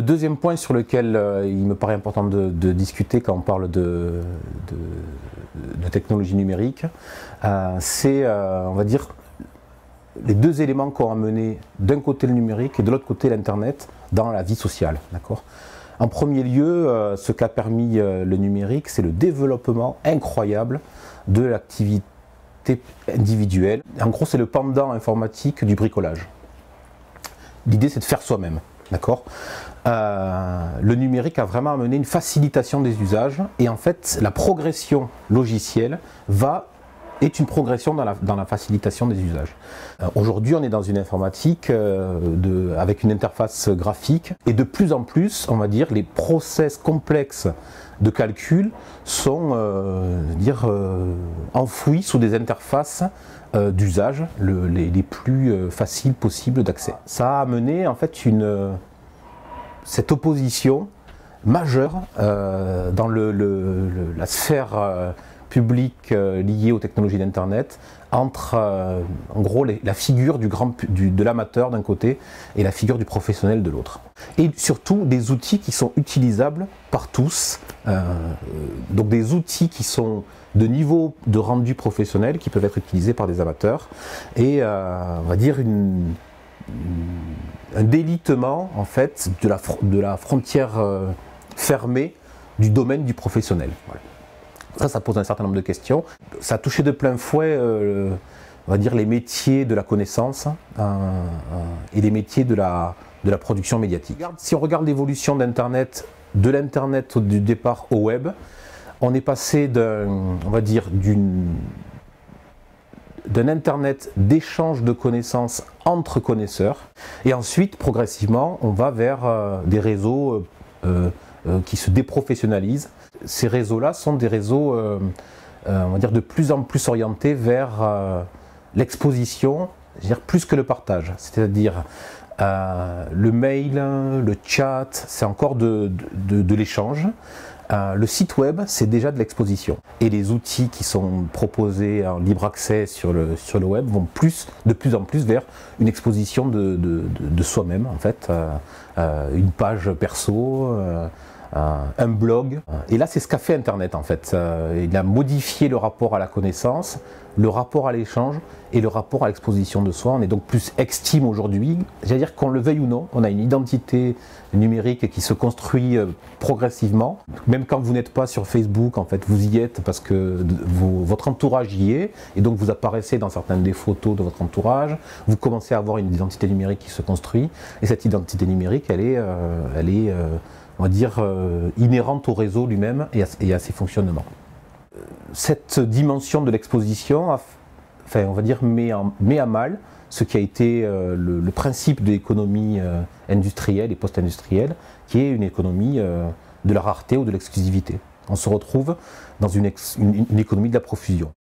deuxième point sur lequel il me paraît important de discuter quand on parle de technologie numérique, c'est, on va dire, les deux éléments qui ont amené d'un côté le numérique et de l'autre côté l'Internet dans la vie sociale. En premier lieu, ce qu'a permis le numérique, c'est le développement incroyable de l'activité individuelle. En gros, c'est le pendant informatique du bricolage. L'idée, c'est de faire soi-même. Le numérique a vraiment amené une facilitation des usages et en fait, la progression logicielle est une progression dans la facilitation des usages. Aujourd'hui, on est dans une informatique avec une interface graphique et de plus en plus, on va dire, les process complexes de calcul sont enfouis sous des interfaces d'usage les plus faciles possibles d'accès. Ça a amené en fait cette opposition majeure dans la sphère publique liée aux technologies d'Internet entre en gros la figure de l'amateur d'un côté et la figure du professionnel de l'autre. Et surtout des outils qui sont utilisables par tous, donc des outils qui sont de niveau de rendu professionnel qui peuvent être utilisés par des amateurs et on va dire un délitement en fait de la frontière fermée du domaine du professionnel. Voilà. Ça pose un certain nombre de questions. Ça a touché de plein fouet, on va dire, les métiers de la connaissance et les métiers de la production médiatique. Si on regarde l'évolution d'Internet, de l'Internet du départ au web, on est passé d'un Internet d'échange de connaissances entre connaisseurs, et ensuite, progressivement, on va vers des réseaux qui se déprofessionnalisent. Ces réseaux-là sont des réseaux, on va dire, de plus en plus orientés vers l'exposition, plus que le partage. C'est-à-dire le mail, le chat, c'est encore de l'échange. Le site web, c'est déjà de l'exposition. Et les outils qui sont proposés en libre accès sur le web vont de plus en plus vers une exposition de soi-même, en fait. Une page perso, un blog. Et là, c'est ce qu'a fait Internet, en fait. Il a modifié le rapport à la connaissance, le rapport à l'échange et le rapport à l'exposition de soi. On est donc plus extime aujourd'hui. J'allais dire qu'on le veuille ou non, on a une identité numérique qui se construit progressivement. Même quand vous n'êtes pas sur Facebook, en fait, vous y êtes parce que votre entourage y est, et donc vous apparaissez dans certaines des photos de votre entourage. Vous commencez à avoir une identité numérique qui se construit, et cette identité numérique, elle est on va dire, inhérente au réseau lui-même et à ses fonctionnements. Cette dimension de l'exposition, on va dire, met à mal ce qui a été le principe de l'économie industrielle et post-industrielle, qui est une économie de la rareté ou de l'exclusivité. On se retrouve dans une économie de la profusion.